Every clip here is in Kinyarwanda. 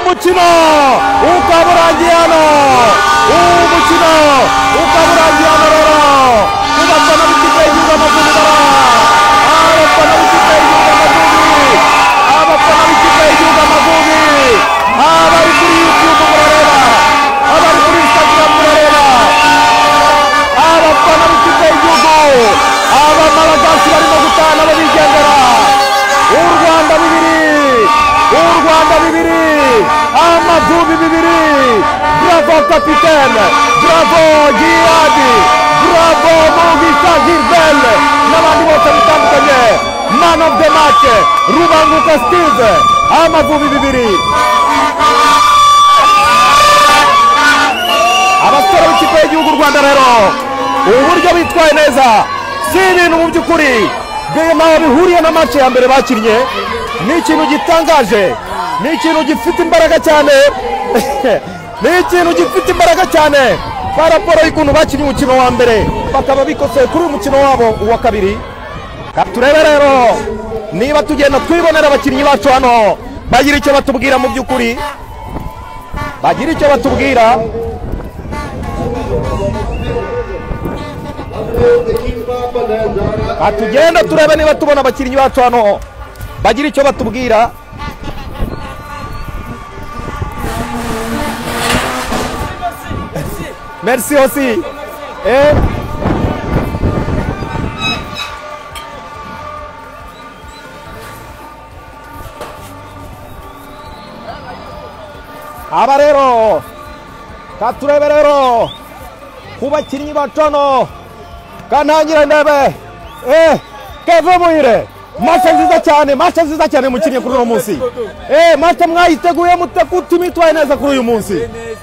umukino ukaba urangiye hano, umukino ukaba urangiye hano rero ku bafana b'ikipe y'igihugu Amavubi abafana b'ikipe y'igihugu Amavubi, abafana b'ikipe y'igihugu Amavubi, abari kuri YouTube murareba, abari kuri Instagram murareba, abafana b'ikipe y'igihugu, abamalagasi barimo gutana babigendera. U Rwanda bibiri, Amavubi bibiri. Bravo kapitene, bravo Giyadi, bravo Mugisha Gilbert n'abandi bose bitandukanye. Man of the match Rubanguka Steve, Amavubi bibiri. Abasore b'ikipe y'igihugu u Rwanda rero uburyo bitwaye neza si ibintu mu by'ukuri ntaho bihuriye na match ya mbere bakinnye. Ni ikintu gitangaje, ni ikintu gifite imbaraga cyane ni ikintu gifite imbaraga cyane paraporo y'ukuntu bakinnye umukino wa mbere bakaba bikoseye kuri uyu mukino wabo uwa kabiri. Turebe rero niba tugenda twibonera abakinnyi bacu hano bagira icyo batubwira mu by'ukuri, bagira icyo batubwira. Tugenda turebe niba tubona abakinnyi bacu hano bagira icyo batubwira. Merci aussi. Aba rero turebe rero ku bakinnyi bacu hano kantangira ndebe Keve Muhire. Masha nziza cyane mukinnye kuri uno munsi. Masha mwayiteguye mute mitwaye neza kuri uyu munsi.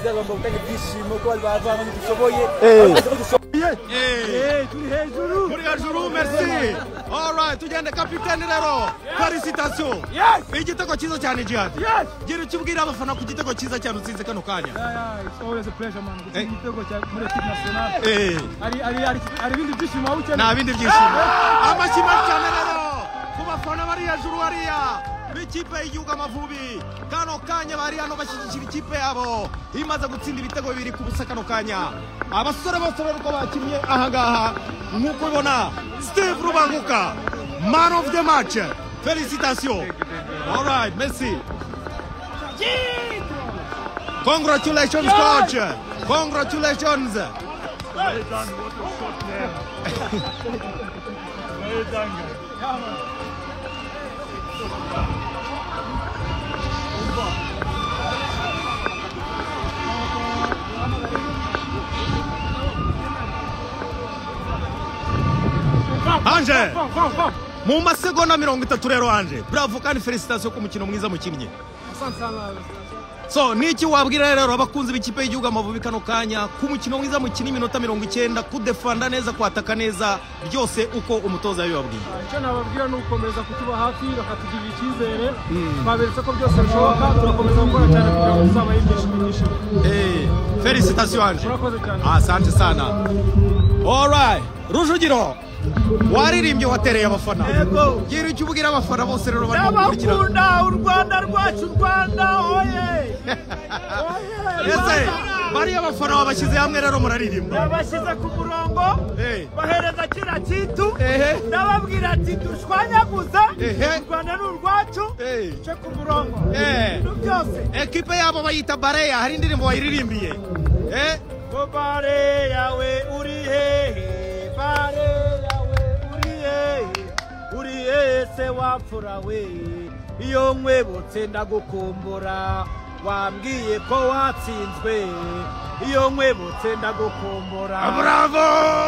Turi hejuru, merci. Alright, tugende kapiteni rero. Félicitations. Igitego cyiza cyane Jihad. Gira icyo ubwira abafana ku gitego cyiza cyane utsinze kano kanya. It's always a pleasure man. Igitego cya muri equipe nationale. Ari bindi byishimo aho cyane. Nta bindi byishimo. Amashimwe cyane rero. Kubafana bari hejuru hariya b'ikipe y'igihugu Amavubi kano kanya bari hano bashyigikira ikipe yabo imaze gutsinda ibitego bibiri ku busa kano kanya. Abasore bose rero ko bakinnye ahangaha nk'uko ubona Steve Rubanguka, man of the match. Félicitations. All right, merci. Congratulations coach. Congratulations. Well done, what a shot there. Well done guys. Anje mu masegonda 30 rero Anje, bravo kandi félicitations ku mukino mwiza mukinnye. So niki wabwira rero abakunzi b'ikipe y'igihugu Amavubi kano kanya ku mukino mwiza mukinnye iminota 90 kudefanda neza kwataka neza byose uko umutoza yabibabwiye. Icyo nababwira ni ukomeza kutuba hafi bakatugirira icyizere twaberetse ko byose bishoboka turakomeza gukora cyane kugira ngo tuzabahe ibyishimo. Félicitations Anje. Murakoze cyane. Asante sana. All right, Rujugiro waririmbye watereye abafana. Yego. Gira icyo ubwira abafana bose rero bari gukurikira. Abakunda u Rwanda rwacu Rwanda oye. Ese bari abafana babashyize hamwe rero muraririmba. Babashyize ku murongo. Bahereza kira kitu. Nababwira ati dushwanyaguza. U Rwanda ni urwacu. Cyo ku murongo. Byose. Ekipe yabo bayita Bareya, hari indirimbo wayiririmbiye. Bareya we uri hehe? Bareya uriye se wapfura we iyo nkwebutse ndagukumbura wambwiye ko watsinzwe iyo nkwebutse ndagukumbura. Bravo.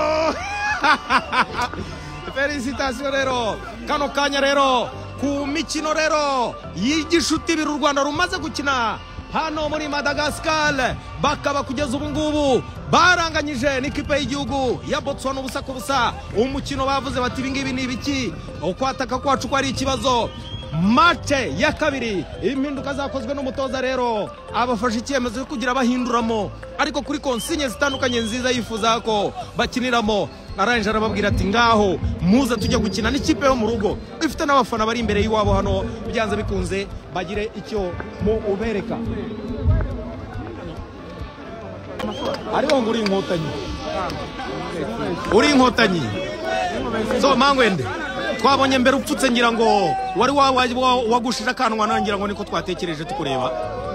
Félicitations rero kano kanya rero ku mikino rero y'igishuti biru Rwanda rumaze gukina hano muri Madagascar bakaba kugeza ubu ngubu baranganyije n'ikipe y'igihugu ya Botswana ubusa ku busa. Umukino bavuze bati ibingibi ni ibiki ukwataka kwacu ko ari ikibazo. Mace ya kabiri impinduka zakozwe n'umutoza rero abafashe icyemezo cyo kugira bahinduramo ariko kuri konsinye zitandukanye nziza yifuza ko bakiniramo arangije arababwira ati ngaho muze tujya gukina n'ikipe yo mu rugo ifite n'abafana bari imbere y'iwabo hano byanze bikunze bagire icyo mu ubereka ariho ngo uri inkotanyi so Mangwende twabonye mbere upfutse ngira ngo wari wagushije akanwa nangira ngo niko twatekereje tukureba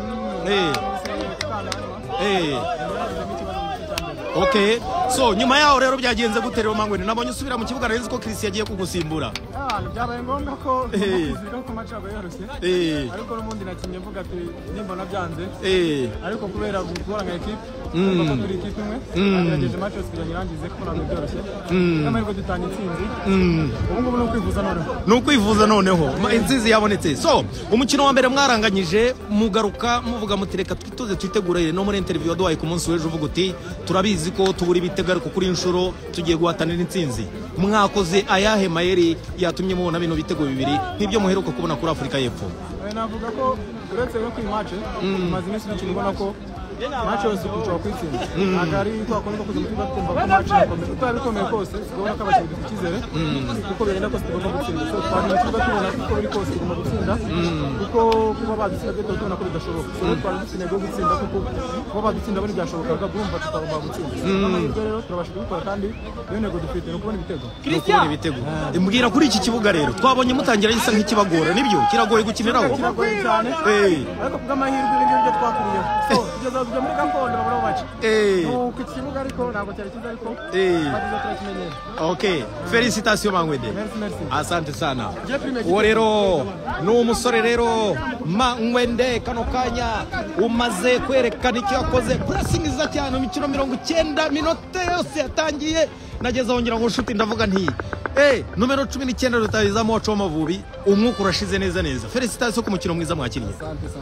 Okay, so nyuma yaho rero byagenze gute rero Mangwende nabonye usubira mu kibuga nari ko Chris yagiye kugusimbura byabaye ngombwa ko kuzika ko match aba yarose ariko n'ubundi nakinye mvuga ati nimba nabyanze ariko kubera gukora nka equipe ko turi equipe imwe agerageje match yose kugira ngirangize ko nabyo byoroshye n'amahirwe dutanga intsinzi ubu ngubu ni ukwivuza noneho intsinzi yabonetse so umukino wa mbere mwaranganyije mugaruka muvuga mutireka twitoze twitegure no muri interview waduhaye ku munsi w'ejo uvuga uti turabizi ko tubura ibitego ariko kuri inshuro tugiye guhatanira intsinzi mwakoze ayahe mayeri yatumye mubona bino bitego bibiri nk'ibyo muheruka kubona kuri Afurika y'Epfo navuga ko uretse no kuri match maze iminsi n'ikindi ubona ko match yose kuca kwitsinda agari kwa kundi kuza mutima gutemba ko match tutabikomeye kose ubona ko abakinnyi dufite icyizere kuko birenda ko tugomba gutsinda so twari mu kibuga tubona ko biri kose tugomba gutsinda kuko kuba badutsinda byo tubona ko bidashoboka so twari dufite go gutsinda kuko kuba badutsinda bari byashobokaga bumva tutagomba gutsinda rero turabasha kubikora kandi iyo nego dufite no kubona ibitego mbwira kuri iki kibuga rero twabonye mutangira gisa nk'ikibagora nibyo kiragoye gukiniraho kiragoye cyane ariko kubw'amahirwe n'ibyo twakuriye so kugeza muri gakondo babura bace ku kibuga ariko ntabwo cyari cyiza ariko bagize turakimenyera okay félicitations Mangwende asante sana uwo rero ni umusore rero Mangwende kano kanya umaze kwerekana icyo yakoze pressing iza cyane mu mikino 90 minota yose yatangiye nageze hongera ngo nshuti ndavuga nti numero 19 rutayizamo wacu w'Amavubi umwuka urashize neza félicitations ku mukino mwiza mwakinnye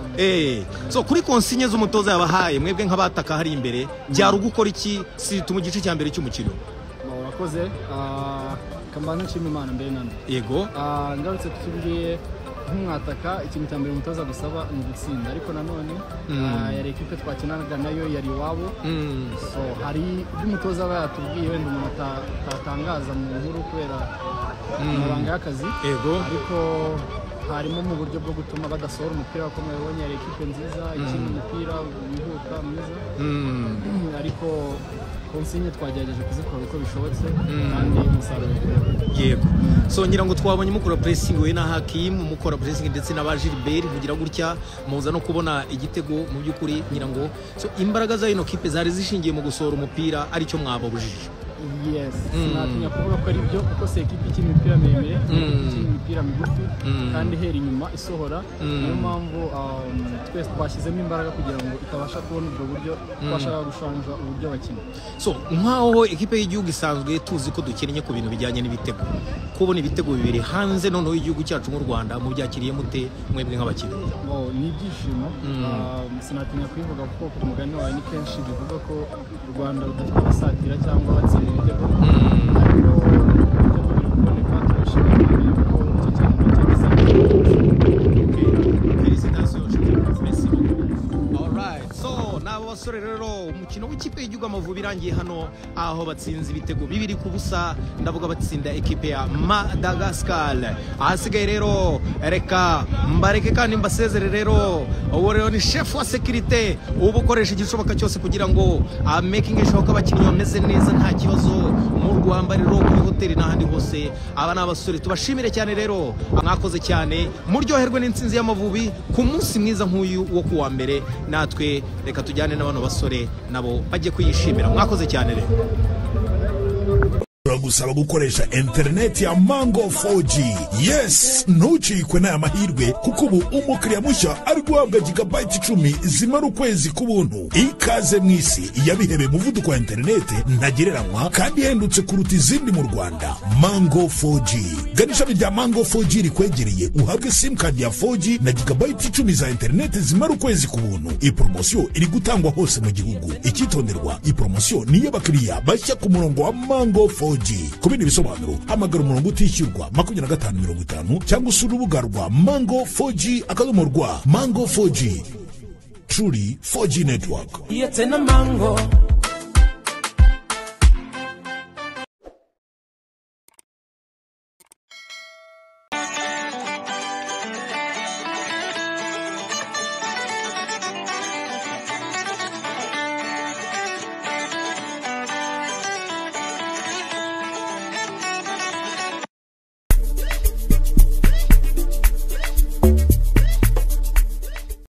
so kuri konsigne z'umutoza yabahaye mwebwe nk'abataka hari imbere byari ugukora iki si mu gice cya mbere cy'umukino wakoze kambana nshima Imana mbere nande yego ngarutse tugiye nk'umwataka ikintu cya mbere umutoza gusaba ni gutsinda ariko nanone yari equipe twakinanaga nayo yari iwabo so hari umutoza aba yatubwiye wenda umuntu atatangaza mu nkuru kubera amabanga y'akazi ariko harimo mu buryo bwo gutuma badasohora umupira ko mwabonye yari equipe nziza ikindi umupira wihuta mwiza ariko konsigne twagerageje kuzikora uko bishobotse kandi umusaruro yego so ngira ngo twabonye mukora pressing we na Hakim mukora pressing ndetse na ba Gilbert kugira gutya muza no kubona igitego mu byukuri ngira ngo so imbaraga za ino kipe zari zishingiye mu gusohora umupira ari cyo mwababujije yes natinya kuvuga ko ari byo kuko se equipe ikina imipira miremire ikina imipira migufi kandi hera inyuma isohora niyo mpamvu twese twashyizemo imbaraga kugira ngo itabasha kubona ubwo buryo twashaka gushanja uburyo bakina so nkaho equipe y'igihugu isanzwe tuzi ko dukeneye ku bintu bijyanye n'ibitego kubona ibitego bibiri hanze noneho igihugu cyacu mu Rwanda mu byakiriye mute mwebwe nk'abakinnyi ni ibyishimo sinatinya kwivuga kuko ku mugani wawe ni kenshi bivuga ko u Rwanda rudatwara basatira cyangwa batsinda ibitego ariko kuboneka turashimira ko icyo basore rero umukino w'ikipe y'igihugu Amavubi irangiye hano aho batsinze ibitego bibiri ku busa ndavuga batsinda equipe ya Madagascar ahasigaye rero reka mbareke kandi mbasezere rero uwo rero ni chef wa sécurité ubukoresha igishoboka cyose kugira ngo making sure ko abakinnyi bameze neza nta kibazo mu rwambariro kuri hoteli n'ahandi hose aba n'abasore tubashimire cyane rero mwakoze cyane muryoherwe n'intsinzi y'Amavubi ku munsi mwiza nk'uyu wo kuwa mbere natwe reka tujyane n'abano basore nabo bajye kuyishimira mwakoze cyane rero gusaba gukoresha internet ya Mango 4G. Yes, ntucikwe n'aya mahirwe kuko ubu umukiriya mushya ari guhabwa gigabyte 10 zimara ukwezi kubuntu. Ikaze mwisi yabihebe muvuduko wa internet ntagereranywa kandi hendutse kuruta izindi mu Rwanda. Mango 4G. Ganisha bya Mango 4G rikwegereye uhabwe sim card ya 4G na gigabyte 10 za internet zimara ukwezi kubuntu. Iyi promotion iri gutangwa hose mu gihugu. Ikitonderwa, iyi promotion ni y'abakiriya bashya ku murongo wa Mango 4G. Kubindi bisobanuro hamagara umurongo utishyurwa 2550 cyangwa usura urubuga rwa Mango 4G akadomo rwa Mango 4G, truly 4G network. It's in a mango.